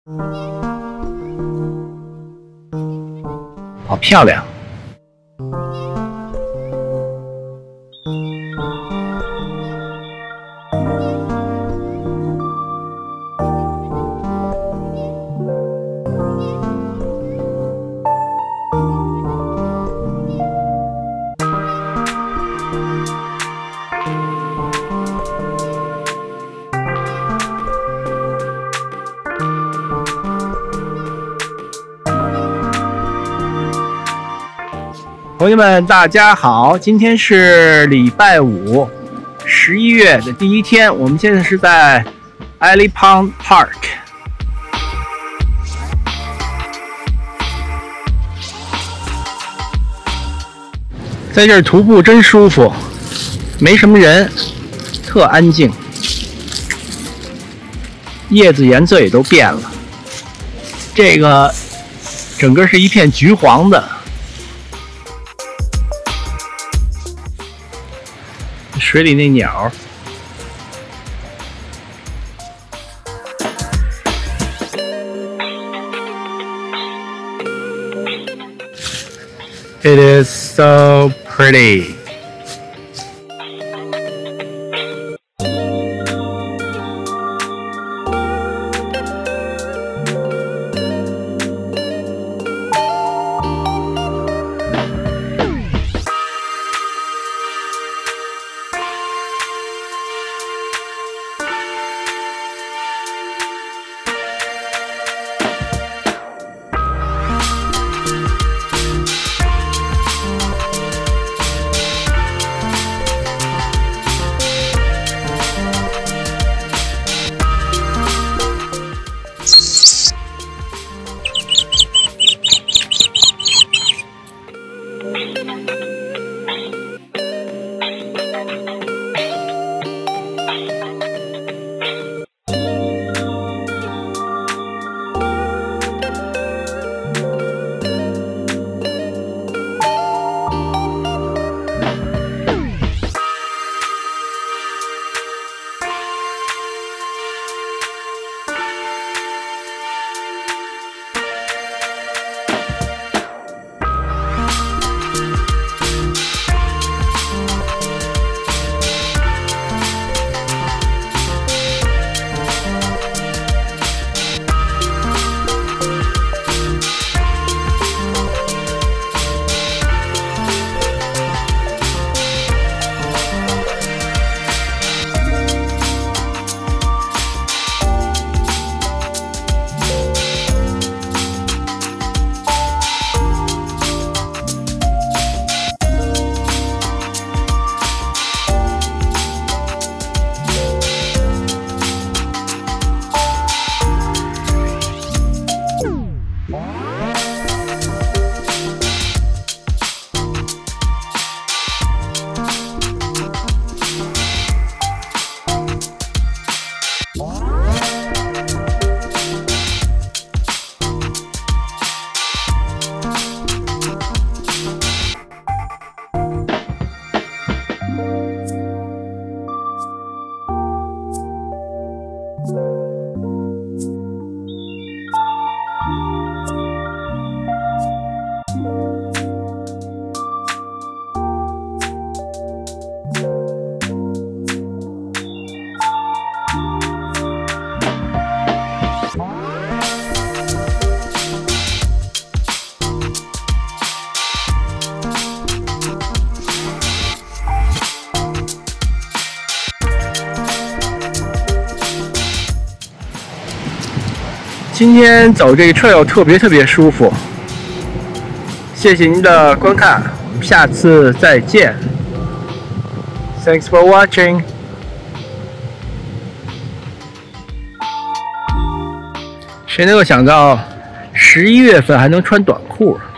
好漂亮。朋友们，大家好！今天是礼拜五，11月的第一天。我们现在是在 Ellipond Park， 在这儿徒步真舒服，没什么人，特安静，叶子颜色也都变了。这个整个是一片橘黄的。水里那鸟，It is so pretty.今天走这个 trail 特别舒服，谢谢您的观看，我们下次再见。Thanks for watching。谁能够想到11月份还能穿短裤？